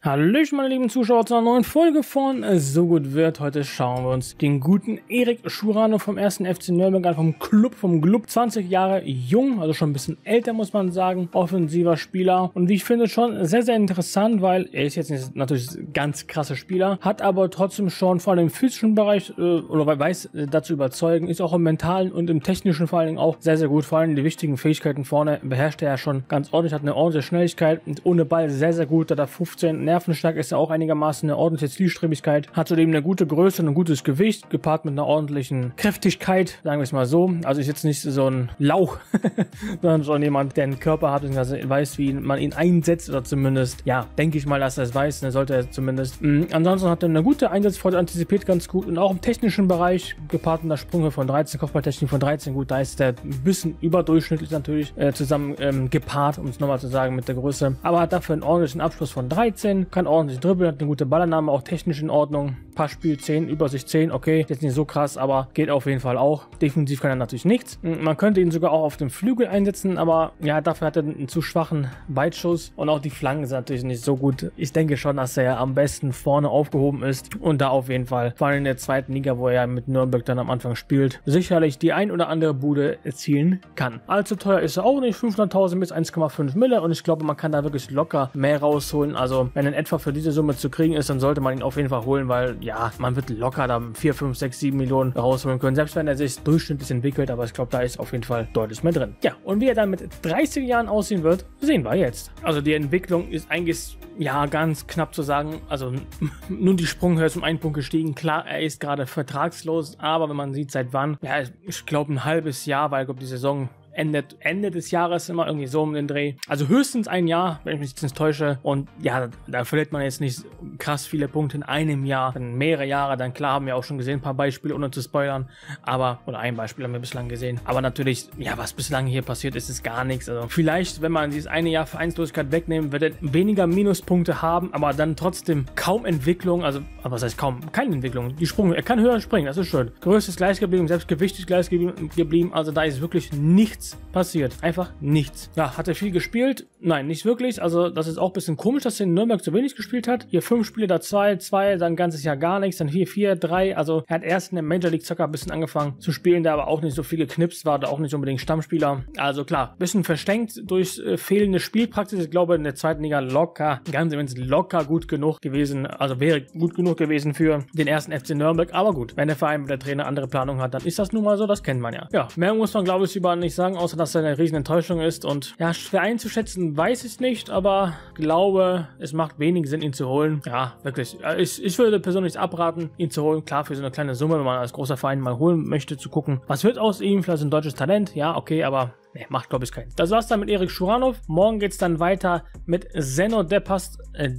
Hallöchen meine lieben Zuschauer zu einer neuen Folge von So gut wird. Heute schauen wir uns den guten Erik Schuranov vom 1. FC Nürnberg an, vom Club, 20 Jahre jung, also schon ein bisschen älter muss man sagen, offensiver Spieler und wie ich finde schon sehr, sehr interessant, weil er ist jetzt nicht natürlich ein ganz krasser Spieler, hat aber trotzdem schon vor allem im physischen Bereich oder weiß dazu überzeugen, ist auch im mentalen und im technischen vor allen Dingen auch sehr, sehr gut, vor allem die wichtigen Fähigkeiten vorne beherrscht er ja schon ganz ordentlich, hat eine ordentliche Schnelligkeit und ohne Ball sehr, sehr gut, da er 15 nervenstark ist, er auch einigermaßen eine ordentliche Zielstrebigkeit, hat zudem eine gute Größe und ein gutes Gewicht, gepaart mit einer ordentlichen Kräftigkeit, sagen wir es mal so. Also ist jetzt nicht so ein Lauch, sondern schon jemand, der einen Körper hat und weiß, wie man ihn einsetzt, oder zumindest, ja, denke ich mal, dass er es weiß, ne, sollte er zumindest. Ansonsten hat er eine gute Einsatzfreude, antizipiert ganz gut und auch im technischen Bereich, gepaart mit einer Sprünge von 13, Kopfballtechnik von 13, gut, da ist der ein bisschen überdurchschnittlich natürlich zusammen gepaart, um es nochmal zu sagen, mit der Größe, aber hat dafür einen ordentlichen Abschluss von 13, kann ordentlich dribbeln, hat eine gute Ballannahme, auch technisch in Ordnung. Passspiel 10, Übersicht 10, okay, jetzt nicht so krass, aber geht auf jeden Fall auch. Defensiv kann er natürlich nichts. Man könnte ihn sogar auch auf dem Flügel einsetzen, aber ja, dafür hat er einen zu schwachen Weitschuss und auch die Flanken sind natürlich nicht so gut. Ich denke schon, dass er am besten vorne aufgehoben ist und da auf jeden Fall, vor allem in der zweiten Liga, wo er mit Nürnberg dann am Anfang spielt, sicherlich die ein oder andere Bude erzielen kann. Allzu teuer ist er auch nicht, 500.000 bis 1,5 Mille und ich glaube, man kann da wirklich locker mehr rausholen. Also wenn er etwa für diese Summe zu kriegen ist, dann sollte man ihn auf jeden Fall holen, weil ja, man wird locker da 4, 5, 6, 7 Millionen rausholen können, selbst wenn er sich durchschnittlich entwickelt, aber ich glaube, da ist auf jeden Fall deutlich mehr drin. Ja, und wie er dann mit 30 Jahren aussehen wird, sehen wir jetzt. Also die Entwicklung ist eigentlich, ja, ganz knapp zu sagen, also nun die Sprunghöhe ist um 1 Punkt gestiegen, klar, er ist gerade vertragslos, aber wenn man sieht, seit wann, ja, ich glaube ein halbes Jahr, weil ich glaube, die Saison Ende des Jahres immer irgendwie so um den Dreh. Also höchstens ein Jahr, wenn ich mich jetzt täusche. Und ja, da verliert man jetzt nicht krass viele Punkte in einem Jahr. Dann mehrere Jahre, dann klar, haben wir auch schon gesehen, ein paar Beispiele, ohne zu spoilern. Aber, oder ein Beispiel haben wir bislang gesehen. Aber natürlich, ja, was bislang hier passiert ist, ist gar nichts. Also vielleicht, wenn man dieses eine Jahr Vereinslosigkeit wegnehmen, wird er weniger Minuspunkte haben, aber dann trotzdem kaum Entwicklung. Also, was heißt kaum? Keine Entwicklung. Die Sprünge, er kann höher springen, das ist schön. Größe ist gleich geblieben, selbst Gewicht ist gleich geblieben. Also da ist wirklich nichts passiert. Einfach nichts. Ja, hat er viel gespielt? Nein, nicht wirklich. Also das ist auch ein bisschen komisch, dass er in Nürnberg so wenig gespielt hat. Hier 5 Spiele, da 2, dann ein ganzes Jahr gar nichts, dann hier 4, 3. Also er hat erst in der Major League Soccer ein bisschen angefangen zu spielen, der aber auch nicht so viel geknipst war, da auch nicht unbedingt Stammspieler. Also klar, ein bisschen verschenkt durch fehlende Spielpraxis. Ich glaube, in der zweiten Liga locker, ganz im Ernst, locker gut genug gewesen, also wäre gut genug gewesen für den 1. FC Nürnberg. Aber gut, wenn der Verein mit der Trainer andere Planung hat, dann ist das nun mal so, das kennt man ja. Ja, mehr muss man, glaube ich, über nicht sagen, außer dass er eine riesen Enttäuschung ist und ja, schwer einzuschätzen, weiß ich nicht, aber glaube, es macht wenig Sinn, ihn zu holen. Ja, wirklich. Ich würde persönlich abraten, ihn zu holen. Klar, für so eine kleine Summe, wenn man als großer Verein mal holen möchte, zu gucken, was wird aus ihm, vielleicht ein deutsches Talent, ja, okay, aber nee, macht, glaube ich, keinen. Das war's dann mit Erik Schuranov. Morgen geht's dann weiter mit Zeno Debast,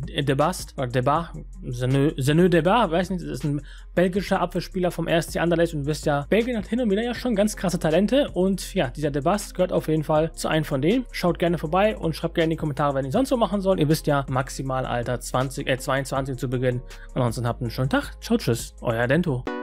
weiß nicht, das ist ein belgischer Abwehrspieler vom RSC Anderlecht und ihr wisst ja, Belgien hat hin und wieder ja schon ganz krasse Talente und ja, dieser Debast gehört auf jeden Fall zu einem von denen. Schaut gerne vorbei und schreibt gerne in die Kommentare, wenn ihr sonst so machen sollt. Ihr wisst ja, Maximalalter 22 zu Beginn. Ansonsten habt einen schönen Tag. Ciao, tschüss, euer Dento.